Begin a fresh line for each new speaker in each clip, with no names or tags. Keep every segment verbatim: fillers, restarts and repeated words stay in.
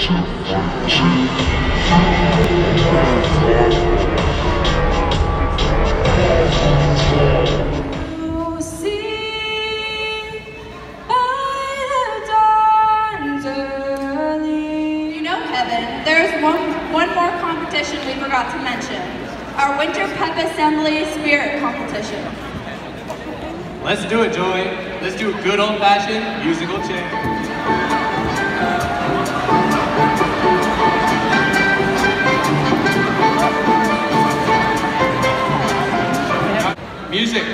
There's one, one more competition we forgot to mention. Our Winter Pep Assembly Spirit Competition.
Let's do it, Joey. Let's do a good old-fashioned musical chair. Music.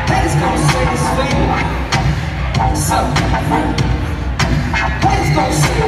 Let's go.